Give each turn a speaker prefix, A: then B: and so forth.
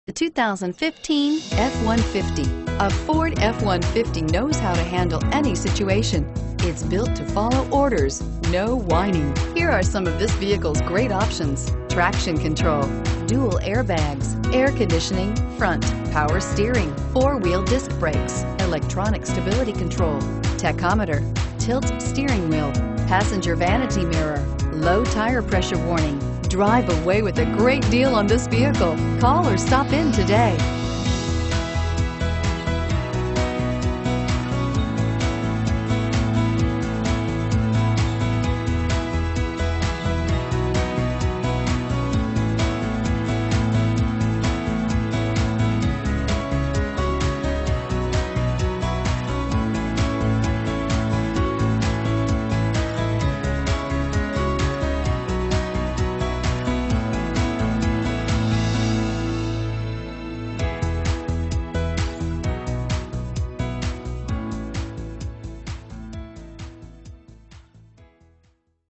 A: The 2015 F-150. A Ford F-150 knows how to handle any situation. It's built to follow orders, no whining. Here are some of this vehicle's great options: traction control, dual airbags, air conditioning, front, power steering, four-wheel disc brakes, electronic stability control, tachometer, tilt steering wheel, passenger vanity mirror, low tire pressure warning. Drive away with a great deal on this vehicle. Call or stop in today.